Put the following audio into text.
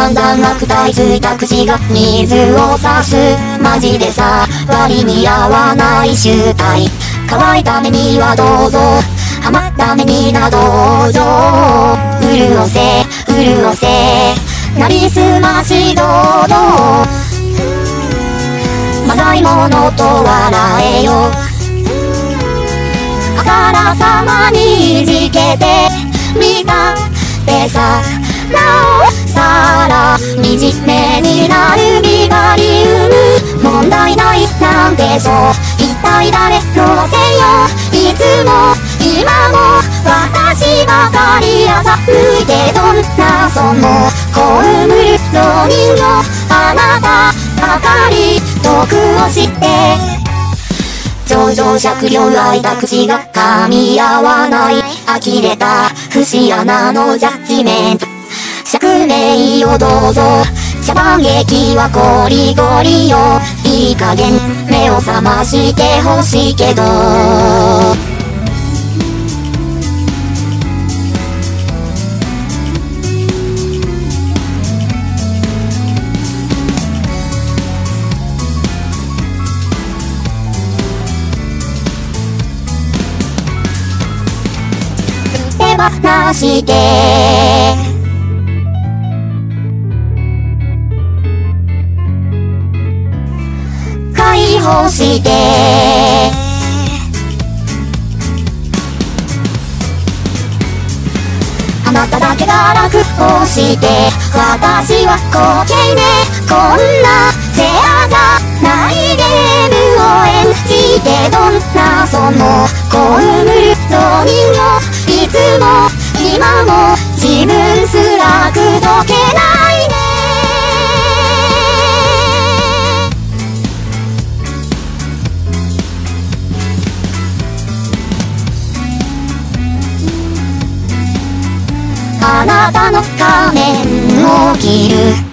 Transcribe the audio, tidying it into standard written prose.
散々悪態ついた口が水を差す。マジでさ、割に合わない集体。乾いた目にはどうぞ、ハマった目になどうぞ。潤せ、潤せ、なりすまし堂々。まがいものと笑えよ。あからさまにいじけてみたってさ、なおさら惨めになるビバリウム。問題ないなんてそう、一体誰のせいよ。いつも今も私ばかり朝向いてどんな損も被る浪人よ。あなたばかり毒を知って情状酌量開いた口が噛み合わない。呆れた節穴のジャッジメント。釈明をどうぞ、茶番劇はゴリゴリよ。いい加減目を覚ましてほしいけど。手放して解放してあなただけが楽をして私は滑稽ね。こんなフェアじゃないゲームを演じてどんな損も被る浪人よ。いつも今も自分すら口説けないね。あなたの仮面を着る